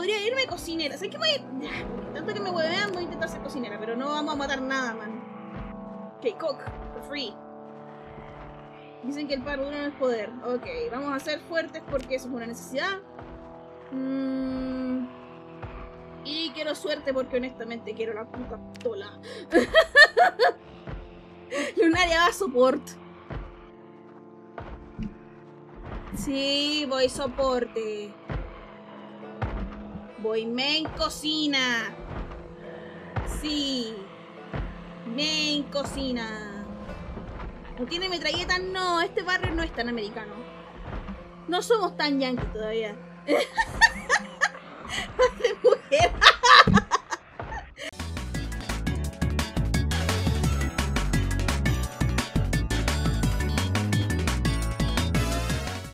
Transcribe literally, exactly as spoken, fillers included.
podría irme cocinera. ¿Sabes qué voy a... Tanto que me huevean, voy a intentar ser cocinera, pero no vamos a matar nada, man. Ok, cook, for free. Dicen que el par duro no es poder. Ok, vamos a ser fuertes porque eso es una necesidad. Mm... Y quiero suerte porque honestamente quiero la puta pistola. Lunaria va a support. Sí, voy soporte. Voy main cocina. Sí. Main cocina. ¿No tiene metralleta? No, este barrio no es tan americano. No somos tan yankees todavía. De mujer.